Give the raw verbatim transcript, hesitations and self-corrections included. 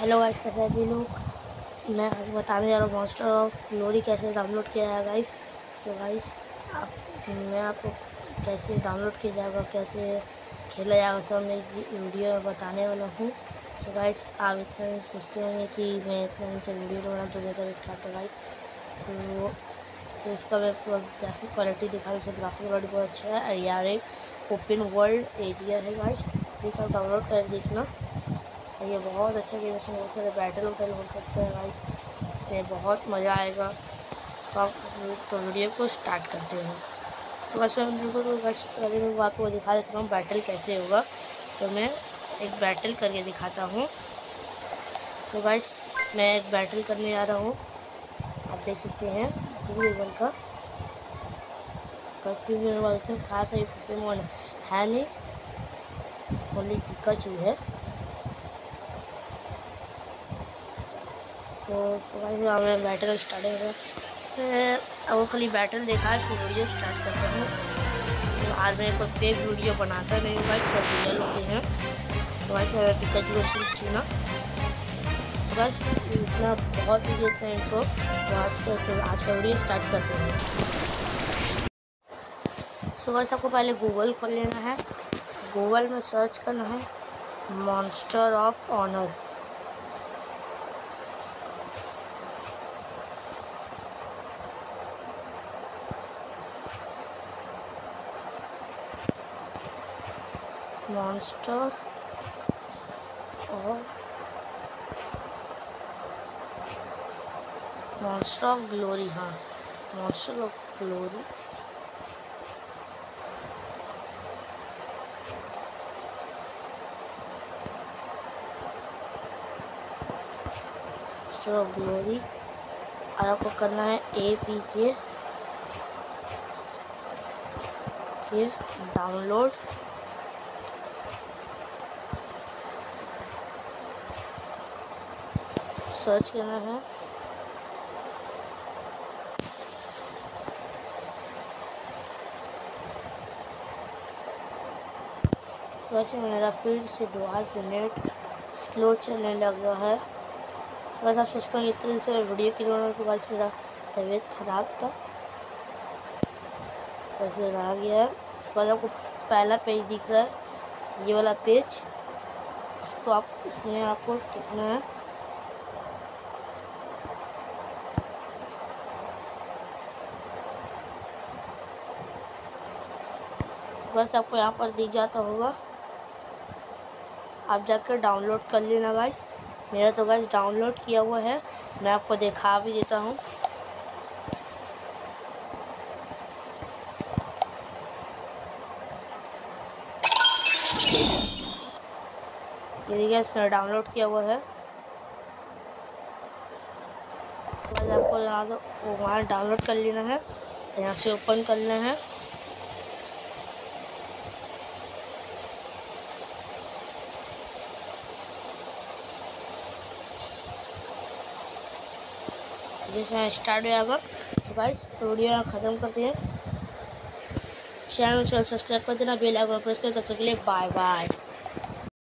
Hello guys, कैसे हैं अभी लोग। मैं आज बताने जा रहा हूँ मॉन्स्टर ऑफ ग्लोरी कैसे डाउनलोड किया है गाइस। सो गाइस आप मैं आपको कैसे डाउनलोड किया जाएगा, कैसे खेला जाएगा, सब मैं वीडियो में बताने वाला हूँ। सो गाइस आप इतना सोचते होंगे कि मैं इतना से वीडियो बना तो बेहतर अच्छा था गाइस। तो तो इसका मैं ग्राफिक क्वालिटी दिखा रहा हूँ। ग्राफिक क्वालिटी बहुत अच्छा है। यार एक ओपन वर्ल्ड एरिया है गाइस, ये सब डाउनलोड कर देखना। ये बहुत अच्छा गेम है, इसमें बहुत सारे बैटल वैटल हो सकते हैं गाइस, इसमें बहुत मज़ा आएगा। तो आप तो वीडियो को स्टार्ट करते हैं। सो गाइस मैं तो गाइस अभी मैं आपको दिखा देता हूँ बैटल कैसे होगा। तो मैं एक बैटल करके दिखाता हूँ। तो गाइस मैं एक बैटल करने आ रहा हूँ, आप देख सकते हैं टू लेवल का। टू लेवल वाला उसमें खास है पोकेमॉन है नहीं, ओनली पिकाचू है। तो सुबह मैं बैटल स्टार्ट है, अब वो खाली बैटल देखा है, फिर वीडियो स्टार्ट करता हूँ। तो आज मैं कोई फेक वीडियो बनाता नहीं हूँ भाई, सब रियल होते हैं। तो वैसे पिकाचू को सीख चुना। तो बस इतना बहुत ही इतना इंट्रो। तो आज का तो आज का वीडियो स्टार्ट करते हैं। सो बस आपको पहले गूगल खोल लेना है, गूगल में सर्च करना है Monster of Honour. Monster of Monster of Glory, हाँ Monster of Glory. Monster of Glory और आपको करना है ए पी के के डाउनलोड। सर्च करना है वैसे मेरा फिर से दोबारा से नेट स्लो चलने लग रहा है। बस आप सोचते हैं इतने दिन से मैं वीडियो क्यों बना, तो बस मेरा तबीयत ख़राब था, वैसे रह गया है। उसके बाद आपको पहला पेज दिख रहा है, ये वाला पेज, इसको आप इसमें आपको टिकना है। बस आपको यहाँ पर दिख जाता होगा, आप जाकर डाउनलोड कर लेना गाइस। मेरा तो गाइस डाउनलोड किया हुआ है, मैं आपको दिखा भी देता हूँ। ये देखिए इसमें डाउनलोड किया हुआ है। बस आपको यहाँ से वहाँ डाउनलोड कर लेना है, यहाँ से ओपन कर लेना है। जैसे स्टार्ट हो जाएगा। सो गाइस तो वीडियो यहाँ ख़त्म करते हैं। चैनल सब्सक्राइब कर देना, बेल आइकन प्रेस कर, तब तक के लिए बाय बाय।